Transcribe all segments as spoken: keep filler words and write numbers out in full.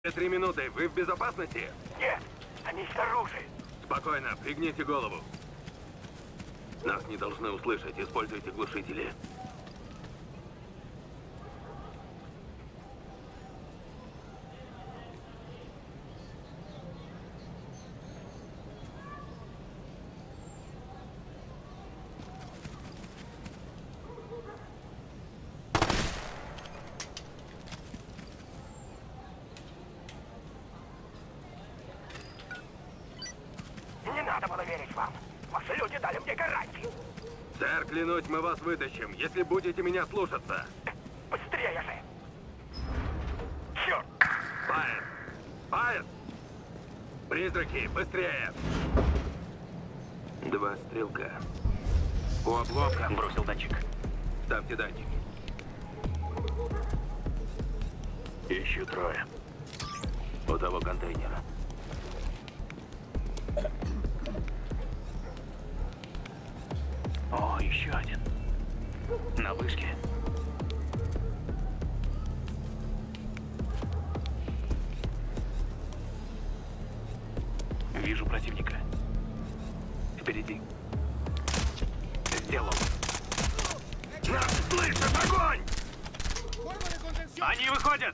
Три минуты. Вы в безопасности? Нет, они снаружи. Спокойно, пригните голову. Нас не должны услышать. Используйте глушители. Не надо было верить вам. Ваши люди дали мне гарантию. Сэр, клянусь, мы вас вытащим, если будете меня слушаться. Быстрее же. Черт. Пайс! Пайс! Призраки, быстрее! Два стрелка. У обломка. Бросил датчик. Ставьте датчик. Еще трое. У того контейнера. О, еще один. На вышке. Вижу противника. Впереди. Сделал. Нас слышат! Огонь! Они выходят!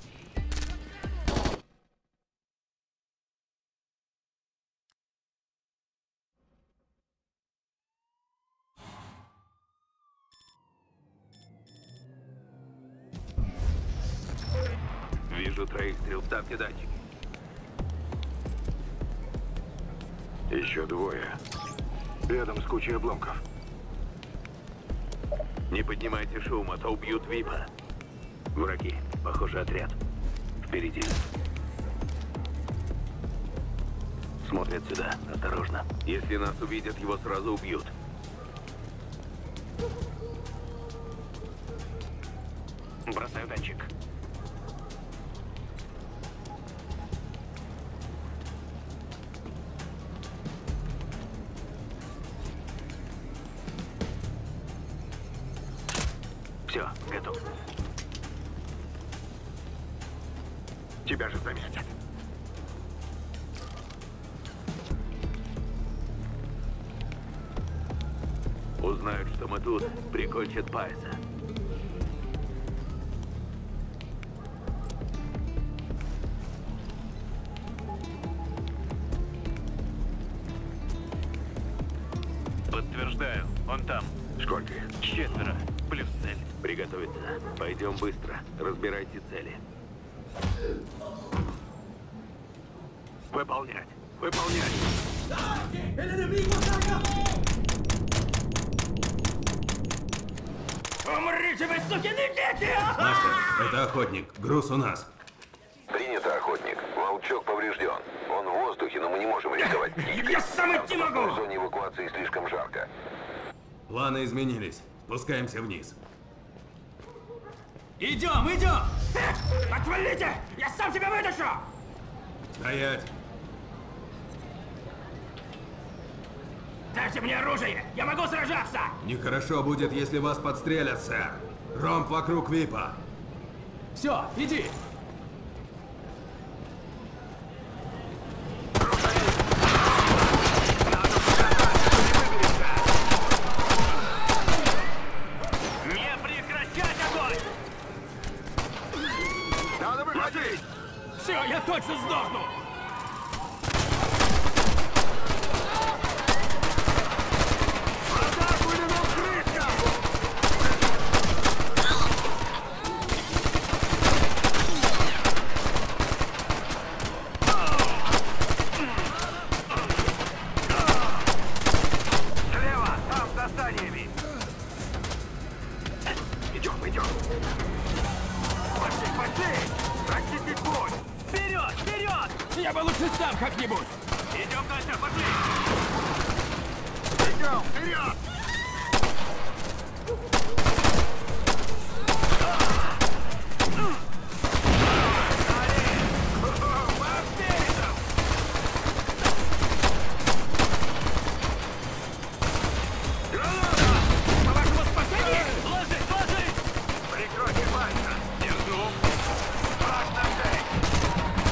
Вижу троих стрел. Ставьте датчик. Еще двое. Рядом с кучей обломков. Не поднимайте шум, а то убьют Випа. Враги. Похоже, отряд. Впереди. Смотрят сюда. Осторожно. Если нас увидят, его сразу убьют. Бросаю датчик. Все, готов. Тебя же заметят. Узнают, что мы тут, прикончат Пайса. Подтверждаю, он там. Сколько? Четверо. Плюс цель. Приготовиться. Пойдем быстро. Разбирайте цели. Выполнять. Выполнять. Умрите вы, сукины дети! Мастер, это охотник. Груз у нас. Принято, охотник. Волчок поврежден. Он в воздухе, но мы не можем рисковать птичкой. Я сам идти могу! В зоне эвакуации слишком жарко. Планы изменились. Спускаемся вниз. Идем, идем! Отвалите! Я сам тебя вытащу! Стоять! Дайте мне оружие! Я могу сражаться! Нехорошо будет, если вас подстрелят, сэр. Ромб вокруг Випа. Все, иди! Не прекращать огонь! Надо выходить! Все, я точно сдохну! Слева! Там с достаниями! Идем, идем. Пошли, пошли! Прочистить путь! Вперед! Вперед! Я бы лучше сам как-нибудь! Идем дальше, пошли! Идем! Вперед! По вашему спасению! Ложись, ложись! Прикройте Пайса! Держу! Враг на цель!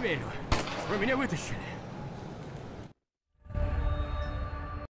верю. Вы меня вытащили.